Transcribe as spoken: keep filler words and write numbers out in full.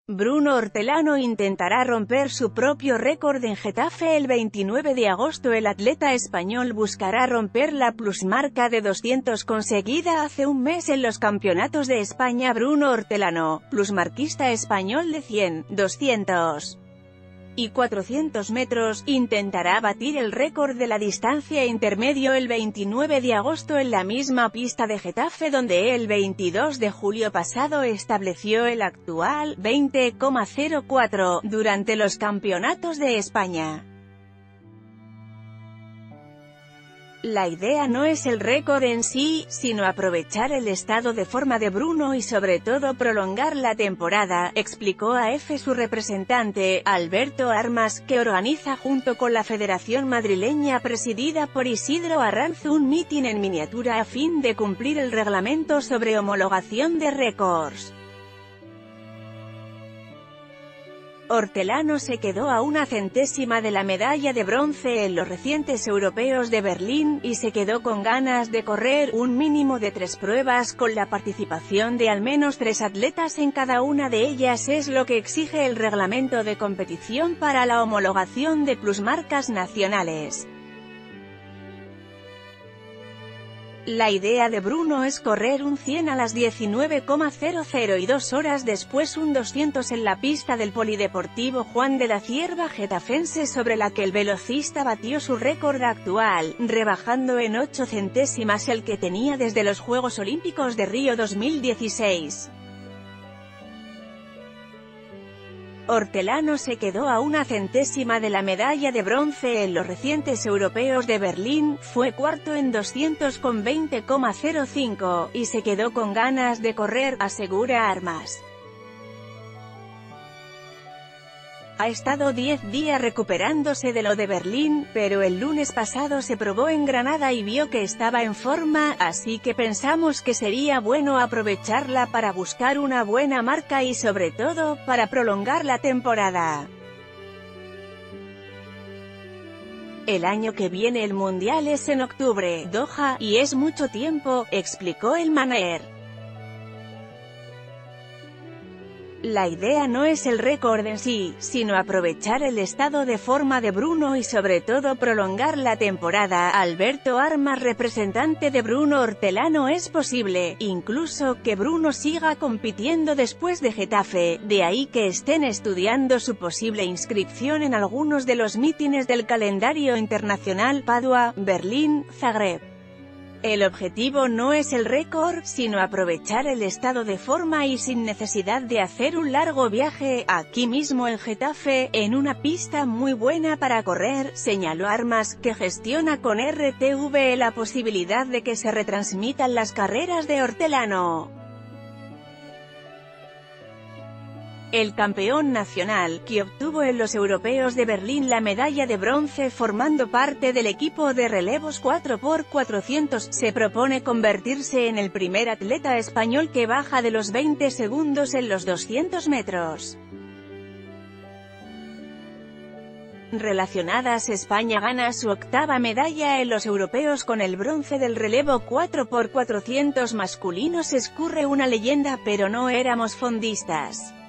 Bruno Hortelano intentará romper su propio récord en Getafe el veintinueve de agosto. El atleta español buscará romper la plusmarca de doscientos conseguida hace un mes en los Campeonatos de España. Bruno Hortelano, plusmarquista español de cien, doscientos y cuatrocientos metros, intentará batir el récord de la distancia intermedio el veintinueve de agosto en la misma pista de Getafe donde el veintidós de julio pasado estableció el actual veinte coma cero cuatro durante los Campeonatos de España. La idea no es el récord en sí, sino aprovechar el estado de forma de Bruno y sobre todo prolongar la temporada, explicó a EFE su representante, Alberto Armas, que organiza junto con la Federación Madrileña presidida por Isidro Arranz un mitin en miniatura a fin de cumplir el reglamento sobre homologación de récords. Hortelano se quedó a una centésima de la medalla de bronce en los recientes europeos de Berlín, y se quedó con ganas de correr un mínimo de tres pruebas con la participación de al menos tres atletas en cada una de ellas, es lo que exige el reglamento de competición para la homologación de plusmarcas nacionales. La idea de Bruno es correr un cien a las diecinueve coma cero cero y dos horas después un doscientos en la pista del Polideportivo Juan de la Cierva getafense, sobre la que el velocista batió su récord actual, rebajando en ocho centésimas el que tenía desde los Juegos Olímpicos de Río dos mil dieciséis. Hortelano se quedó a una centésima de la medalla de bronce en los recientes europeos de Berlín, fue cuarto en doscientos con veinte coma cero cinco, y se quedó con ganas de correr, asegura Armas. Ha estado diez días recuperándose de lo de Berlín, pero el lunes pasado se probó en Granada y vio que estaba en forma, así que pensamos que sería bueno aprovecharla para buscar una buena marca y sobre todo, para prolongar la temporada. El año que viene el Mundial es en octubre, Doha, y es mucho tiempo, explicó el manager. La idea no es el récord en sí, sino aprovechar el estado de forma de Bruno y sobre todo prolongar la temporada. Alberto Armas, representante de Bruno Hortelano: es posible, incluso, que Bruno siga compitiendo después de Getafe, de ahí que estén estudiando su posible inscripción en algunos de los mítines del calendario internacional: Padua, Berlín, Zagreb. El objetivo no es el récord, sino aprovechar el estado de forma y sin necesidad de hacer un largo viaje, aquí mismo en Getafe, en una pista muy buena para correr, señaló Armas, que gestiona con R T V la posibilidad de que se retransmitan las carreras de Hortelano. El campeón nacional, que obtuvo en los europeos de Berlín la medalla de bronce formando parte del equipo de relevos cuatro por cuatrocientos, se propone convertirse en el primer atleta español que baja de los veinte segundos en los doscientos metros. Relacionadas: España gana su octava medalla en los europeos con el bronce del relevo cuatro por cuatrocientos masculinos. Escurre una leyenda, pero no éramos fondistas.